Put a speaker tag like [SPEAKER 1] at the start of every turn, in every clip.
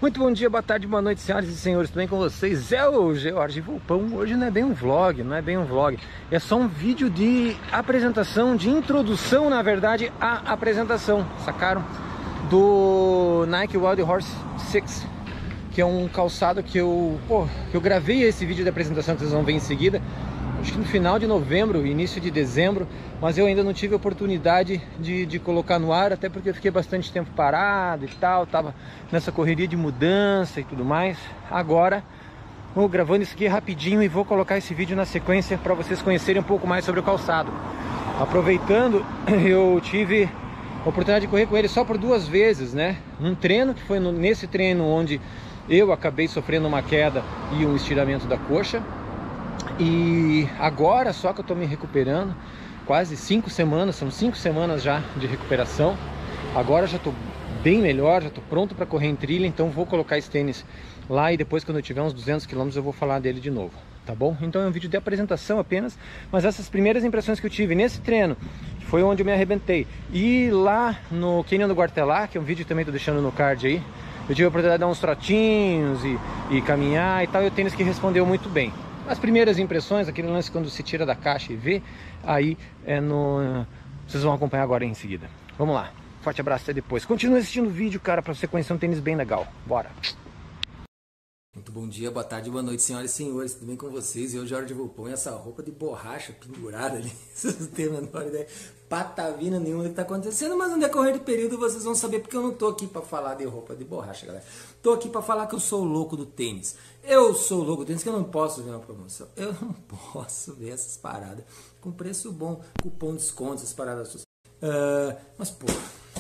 [SPEAKER 1] Muito bom dia, boa tarde, boa noite, senhoras e senhores, tudo bem com vocês? É o George Vulpão. Hoje não é bem um vlog, é só um vídeo de apresentação, de introdução, na verdade, à apresentação, sacaram? Do Nike Wild Horse 6, que é um calçado que eu gravei esse vídeo de apresentação que vocês vão ver em seguida, acho que no final de novembro, início de dezembro, mas eu ainda não tive a oportunidade de colocar no ar, até porque eu fiquei bastante tempo parado e tal, tava nessa correria de mudança e tudo mais. Agora, vou gravando isso aqui rapidinho e vou colocar esse vídeo na sequência para vocês conhecerem um pouco mais sobre o calçado. Aproveitando, eu tive a oportunidade de correr com ele só por 2 vezes, né? Um treino, que foi nesse treino onde eu acabei sofrendo uma queda e um estiramento da coxa. E agora só que eu tô me recuperando, quase 5 semanas, são 5 semanas já de recuperação. Agora já tô bem melhor, já tô pronto para correr em trilha, então vou colocar esse tênis lá e depois, quando eu tiver uns 200 km, eu vou falar dele de novo, tá bom? Então é um vídeo de apresentação apenas, mas essas primeiras impressões que eu tive nesse treino, que foi onde eu me arrebentei, e lá no Canyon do Guartelá, que é um vídeo que também tô deixando no card aí, eu tive a oportunidade de dar uns trotinhos e caminhar e tal, e o tênis que respondeu muito bem. As primeiras impressões, aquele lance quando se tira da caixa e vê, aí vocês vão acompanhar agora em seguida. Vamos lá, forte abraço, até depois. Continue assistindo o vídeo, cara, pra você conhecer um tênis bem legal. Bora!
[SPEAKER 2] Muito bom dia, boa tarde, boa noite, senhoras e senhores, tudo bem com vocês? Eu, Jorge Vulpão, e essa roupa de borracha pendurada ali, vocês não têm a menor ideia, patavina nenhuma do que está acontecendo, mas no decorrer do período vocês vão saber, porque eu não tô aqui para falar de roupa de borracha, galera. Tô aqui para falar que eu sou o louco do tênis. Eu sou o louco do tênis, que eu não posso ver uma promoção, eu não posso ver essas paradas com preço bom, cupom de desconto, essas paradas. Mas, pô,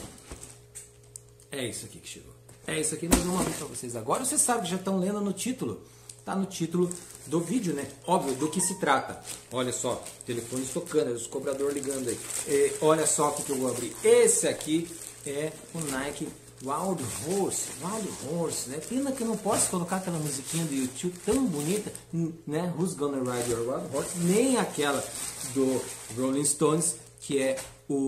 [SPEAKER 2] é isso aqui que chegou. É isso aqui, nós vamos abrir para vocês agora. Vocês sabem que já estão lendo no título. Tá no título do vídeo, né? Óbvio, do que se trata. Olha só, telefones tocando, os cobradores ligando aí. Olha só o que eu vou abrir. Esse aqui é o Nike Wild Horse. Wild Horse, né? Pena que eu não posso colocar aquela musiquinha do YouTube tão bonita, né? Who's Gonna Ride Your Wild Horse? Nem aquela do Rolling Stones, que é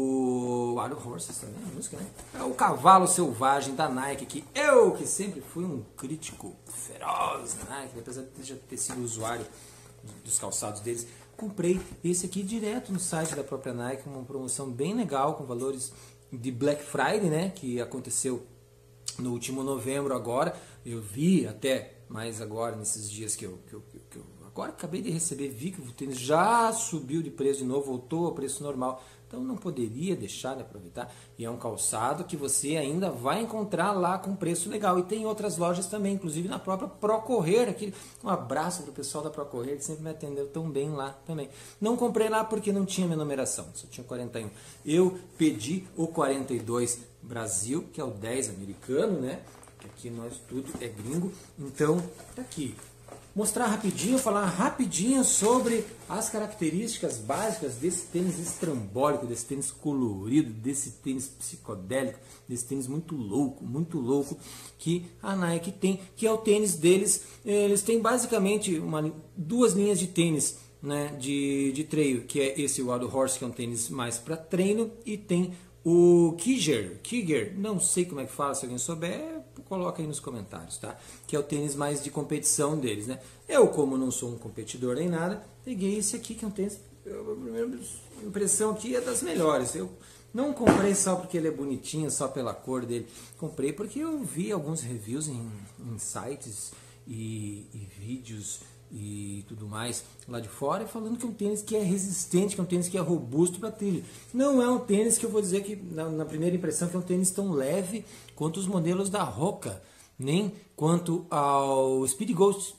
[SPEAKER 2] o Wild Horses, tá vendo a música, né? É o cavalo selvagem da Nike, que eu, que sempre fui um crítico feroz da Nike, apesar de já ter sido usuário dos calçados deles, comprei esse aqui direto no site da própria Nike, uma promoção bem legal, com valores de Black Friday, né? Que aconteceu no último novembro agora. Eu vi até mais agora, nesses dias que eu agora acabei de receber, vi que o tênis já subiu de preço de novo, voltou ao preço normal. Então não poderia deixar de aproveitar. E é um calçado que você ainda vai encontrar lá com preço legal. E tem outras lojas também, inclusive na própria Procorrer. Aqui, um abraço para o pessoal da Procorrer, que sempre me atendeu tão bem lá também. Não comprei lá porque não tinha minha numeração, só tinha 41. Eu pedi o 42 Brasil, que é o 10 americano, né? Que aqui nós tudo é gringo. Então, tá aqui. Mostrar rapidinho, falar rapidinho sobre as características básicas desse tênis estrambólico, desse tênis colorido, desse tênis psicodélico, desse tênis muito louco que a Nike tem, que é o tênis deles. Eles têm basicamente 2 linhas de tênis, né, de treino, que é esse Wild Horse, que é um tênis mais para treino, e tem o Kiger, não sei como é que fala, se alguém souber, coloca aí nos comentários, tá? Que é o tênis mais de competição deles, né? Eu, como não sou um competidor nem nada, peguei esse aqui, que é um tênis, a primeira impressão aqui é das melhores. Eu não comprei só porque ele é bonitinho, só pela cor dele. Comprei porque eu vi alguns reviews em sites e vídeos e tudo mais lá de fora, falando que é um tênis que é resistente, que é um tênis que é robusto para trilha. Não é um tênis que eu vou dizer que, na primeira impressão, que é um tênis tão leve quanto os modelos da Hoka, nem quanto ao Speed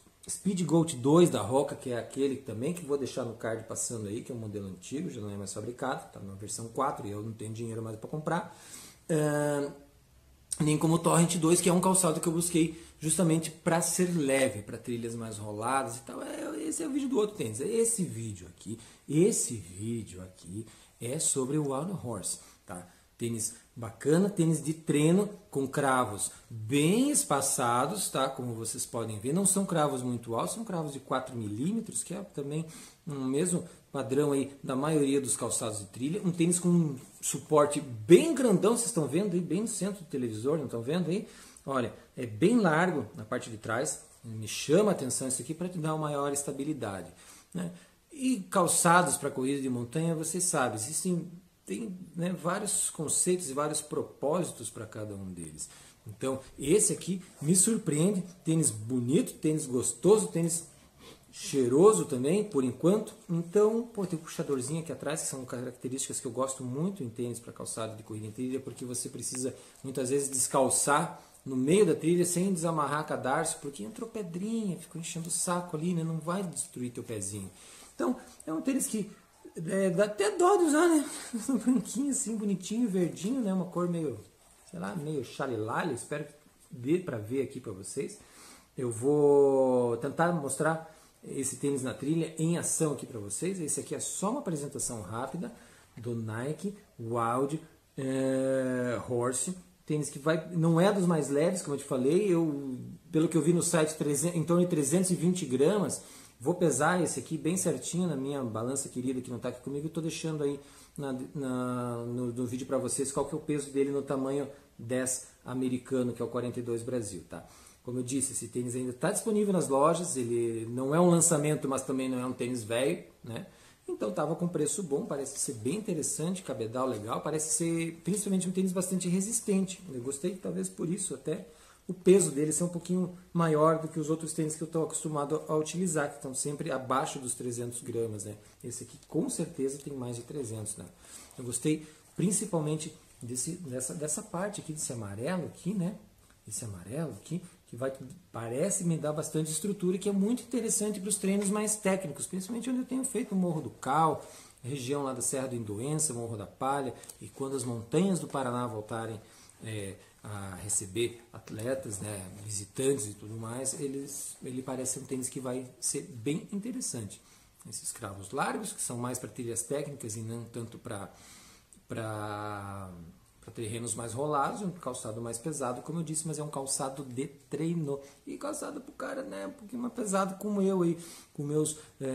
[SPEAKER 2] Goat 2 da Hoka, que é aquele também, que vou deixar no card passando aí, que é um modelo antigo, já não é mais fabricado, está na versão 4 e eu não tenho dinheiro mais para comprar. Nem como o Torrent 2, que é um calçado que eu busquei justamente para ser leve, para trilhas mais roladas e tal. Esse é o vídeo do outro tênis. Esse vídeo aqui é sobre o Wild Horse, tá? Tênis bacana, tênis de treino com cravos bem espaçados, tá? Como vocês podem ver, não são cravos muito altos, são cravos de 4 milímetros, que é também um mesmo padrão aí da maioria dos calçados de trilha. Um tênis com um suporte bem grandão, vocês estão vendo aí, bem no centro do televisor, não estão vendo aí? Olha, é bem largo na parte de trás, me chama a atenção isso aqui para te dar uma maior estabilidade, né? E calçados para corrida de montanha, vocês sabem, tem, né, vários conceitos e vários propósitos para cada um deles. Então, esse aqui me surpreende, tênis bonito, tênis gostoso, tênis cheiroso também, por enquanto. Então, pô, tem um puxadorzinho aqui atrás, que são características que eu gosto muito em tênis para calçado de corrida em trilha, porque você precisa muitas vezes descalçar no meio da trilha sem desamarrar cadarço, porque entrou pedrinha, ficou enchendo o saco ali, né? Não vai destruir teu pezinho. Então, é um tênis que dá até dó de usar, né? Branquinho assim, bonitinho, verdinho, né? Uma cor meio, sei lá, meio chalilalha. Espero que dê para ver aqui para vocês. Eu vou tentar mostrar esse tênis na trilha em ação aqui para vocês. Esse aqui é só uma apresentação rápida do Nike Wild Horse. Tênis que não é dos mais leves, como eu te falei. Pelo que eu vi no site, em torno de 320 gramas. Vou pesar esse aqui bem certinho na minha balança querida que não está aqui comigo. Estou deixando aí no vídeo para vocês qual que é o peso dele no tamanho 10 americano, que é o 42 Brasil, tá? Como eu disse, esse tênis ainda está disponível nas lojas. Ele não é um lançamento, mas também não é um tênis velho, né? Então estava com preço bom, parece ser bem interessante, cabedal legal, parece ser principalmente um tênis bastante resistente. Eu gostei, talvez por isso até o peso dele ser um pouquinho maior do que os outros tênis que eu estou acostumado a utilizar, que estão sempre abaixo dos 300 gramas, né? Esse aqui com certeza tem mais de 300, né? Eu gostei principalmente dessa parte aqui, desse amarelo aqui, né? Esse amarelo aqui, que parece me dar bastante estrutura, que é muito interessante para os treinos mais técnicos, principalmente onde eu tenho feito o Morro do Cal, região lá da Serra do Induença, Morro da Palha, e quando as montanhas do Paraná voltarem a receber atletas, né, visitantes e tudo mais, ele parece um tênis que vai ser bem interessante. Esses cravos largos, que são mais para trilhas técnicas e não tanto para terrenos mais rolados, um calçado mais pesado, como eu disse, mas é um calçado de treino. E calçado pro cara, né, um pouquinho mais pesado como eu aí, com meus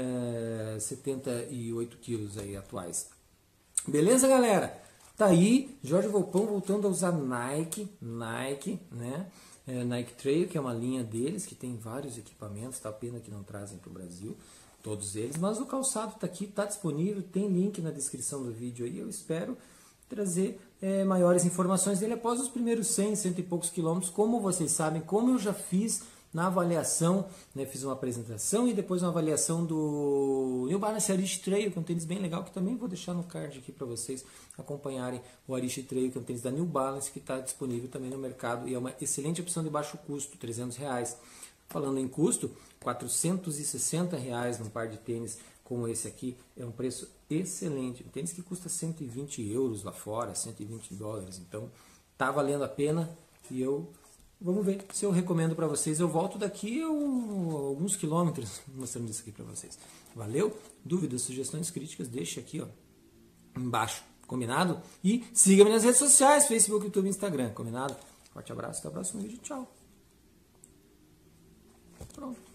[SPEAKER 2] 78 quilos aí atuais. Beleza, galera? Tá aí, Jorge Volpão voltando a usar Nike, né? Nike Trail, que é uma linha deles, que tem vários equipamentos, tá? Pena que não trazem para o Brasil, todos eles, mas o calçado tá aqui, tá disponível, tem link na descrição do vídeo aí, eu espero trazer maiores informações dele após os primeiros 100 e poucos quilômetros, como vocês sabem, como eu já fiz na avaliação, né, fiz uma apresentação e depois uma avaliação do New Balance Arish Trail, que é um tênis bem legal, que também vou deixar no card aqui para vocês acompanharem o Arish Trail, que é um tênis da New Balance, que está disponível também no mercado e é uma excelente opção de baixo custo, R$300. Falando em custo, R$460 num par de tênis como esse aqui, é um preço excelente. Um tênis que custa 120 euros lá fora, 120 dólares, então tá valendo a pena e vamos ver se eu recomendo para vocês. Eu volto daqui alguns quilômetros mostrando isso aqui para vocês. Valeu? Dúvidas, sugestões, críticas, deixa aqui ó, embaixo, combinado? E siga-me nas redes sociais, Facebook, YouTube e Instagram, combinado? Forte abraço, até o próximo vídeo, tchau. Pronto.